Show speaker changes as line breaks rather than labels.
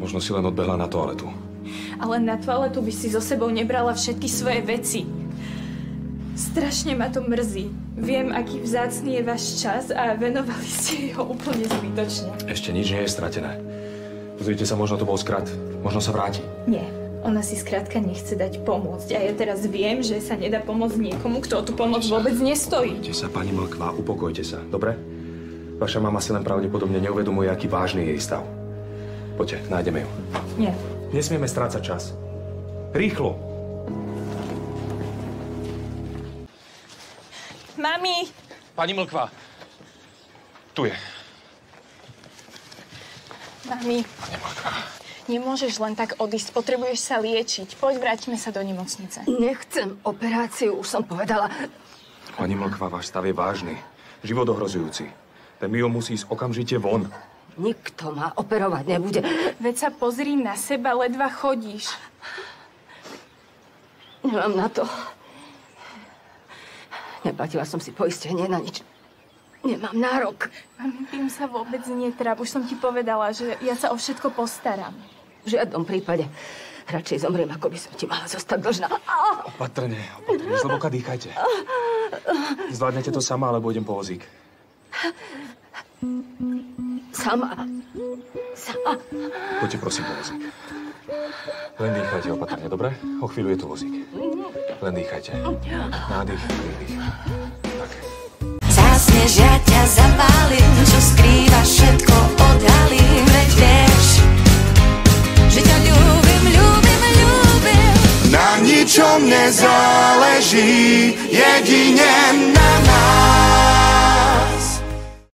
Možno si len odbehla na toaletu.
Ale na toaletu by si so sebou nebrala všetky svoje veci. Strašne ma to mrzí. Viem, aký vzácny je váš čas a venovali ste ho úplne zbytočne.
Ešte nič nie je stratené. Pozrite sa, možno to bol skrat. Možno sa vráti.
Nie. Ona si skrátka nechce dať pomôcť. A ja teraz viem, že sa nedá pomôcť niekomu, kto o tú pomoc vôbec nestojí.
Pokojte sa, pani Mlkvá, upokojte sa, dobre? Vaša mama si len pravdepodobne neuvedomuje, aký vážny je jej stav. Poďte, nájdeme ju.
Nie.
Nesmieme strácať čas. Rýchlo!
Mami!
Pani Mlkvá, tu je.
Mami,
Pani Mlkvá.
nemôžeš len tak odísť. Potrebuješ sa liečiť. Poď, vrátime sa do nemocnice.
Nechcem operáciu, už som povedala.
Pani Mlkvá, váš stav je vážny. Život ohrozujúci. Ten Mio musí ísť okamžite von.
Nikto ma operovať nebude.
Veď sa pozri na seba, ledva chodíš.
Nemám na to. Neplatila som si poistenie na nič. Nemám nárok.
Mami, tým sa vôbec netráp. Už som ti povedala, že ja sa o všetko postaram.
V žiadnom prípade. Radšej zomriem, ako by som ti mala zostať dlžná.
Opatrne, zhlboka dýchajte. Zvládnete to sama, alebo idem po vozík?
Sama.
Poďte prosím po vozík. Len dýchajte opatrne, dobre? O chvíľu je tu vozík. Len dýchajte. Nádych, výdych. Tak.
Zasneš, ja ťa zavalím, čo skrývaš, všetko odhalím, veď vieš, že ťa ľúbim, ľúbim, ľúbim.
Na ničom nezáleží, jedine na